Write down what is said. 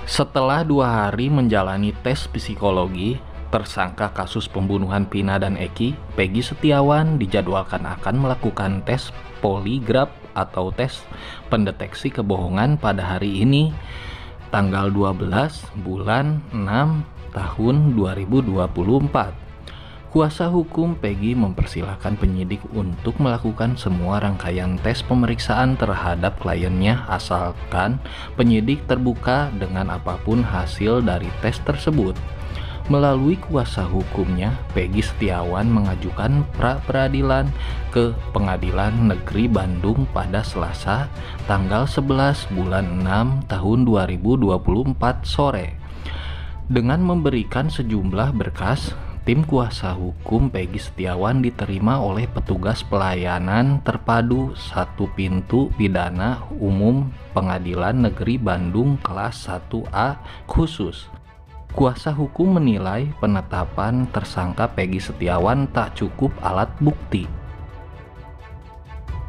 Setelah 2 hari menjalani tes psikologi, tersangka kasus pembunuhan Vina dan Eki, Peggy Setiawan dijadwalkan akan melakukan tes poligraf atau tes pendeteksi kebohongan pada hari ini, tanggal 12 bulan 6 tahun 2024. Kuasa hukum Peggy mempersilahkan penyidik untuk melakukan semua rangkaian tes pemeriksaan terhadap kliennya asalkan penyidik terbuka dengan apapun hasil dari tes tersebut. Melalui kuasa hukumnya, Peggy Setiawan mengajukan pra-peradilan ke Pengadilan Negeri Bandung pada Selasa, tanggal 11 bulan 6 tahun 2024 sore. Dengan memberikan sejumlah berkas, tim kuasa hukum Peggy Setiawan diterima oleh petugas pelayanan terpadu 1 pintu pidana umum Pengadilan Negeri Bandung kelas 1A khusus. Kuasa hukum menilai penetapan tersangka Peggy Setiawan tak cukup alat bukti.